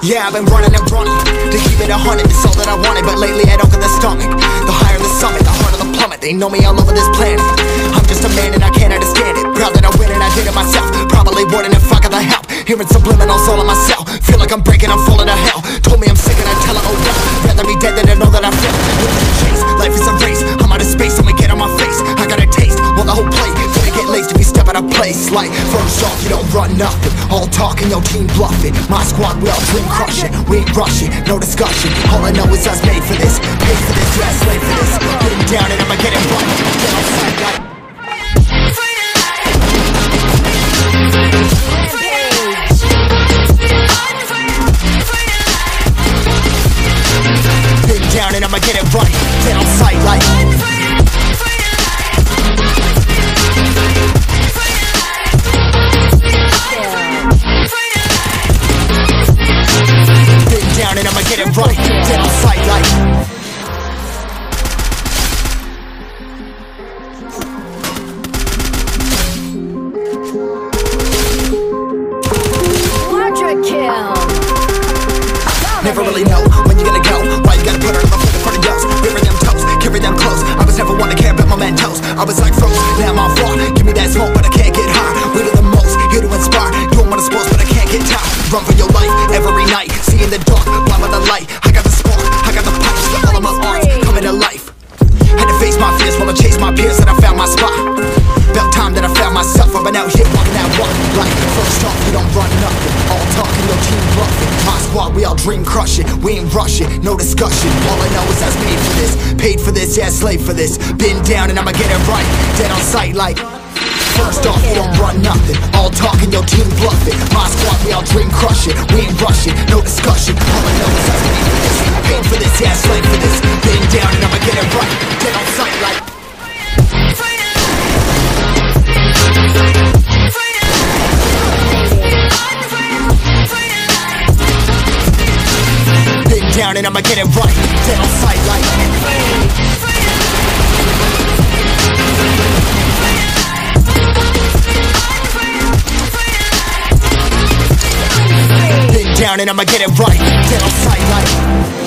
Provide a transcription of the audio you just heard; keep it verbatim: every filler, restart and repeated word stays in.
Yeah, I've been running and running to keep it a hundred, it's all that I wanted. But lately I don't get the stomach. The higher the summit, the harder the plummet. They know me all over this planet. I'm just a man and I can't understand it. Proud that I win and I did it myself. Probably wouldn't if I got the help. Hearing subliminals all on myself. Feel like I'm breaking, I'm falling to hell. Told me I'm sick and I tell her, oh well. Rather be dead than to know that I feel. Living in chase, life is a race. I'm out of space, I'ma get on my face. I got a taste, want the whole plate. Gonna get laced if you step out of place. Like, first off, you don't run nothing. All talking, your team bluffing. My squad, we all dream crushing. We ain't rushing, no discussion. All I know is us made for this. Paid for this, yeah, slave for this. Getting down and I'ma get it right. Get outside like down and I'ma get it right. Get on sight like get down and I'ma get it right. Get on sight like never really know when you're gonna go. Why you gotta put her in my foot in front of yours? Bury them toes, carry them close. I was never one to care about my mentos. I was like froze, now I'm on floor. Give me that smoke, but I can't get high. We do the most, here to inspire. Doing what I'm supposed, but I can't get tired. Run for your life, every night. See in the dark, blind by the light. I got the spark, I got the pipes. All of my arts coming to life. Had to face my fears while I chase my peers, and I found my spot. About time that I found myself. I've been out here walking that walk. Like, first off, we don't run nothing. All talking, your team bluffing. My squad, we all dream crushing. We ain't rushing, no discussion. All I know is I was made for this. Paid for this, yeah, slave for this. Been down and I'ma get it right. Dead on sight like first off, we don't run nothing. All talking, your team bluffing. My squad, we all dream crushing. We ain't rushing, no discussion. All I know is I was made for this. Paid for this, yeah, slave for this. Been down and I'ma get it right. Dead on sight like down and I'ma get it right. Dead on sight like been down and I'ma get it right. Dead on sight like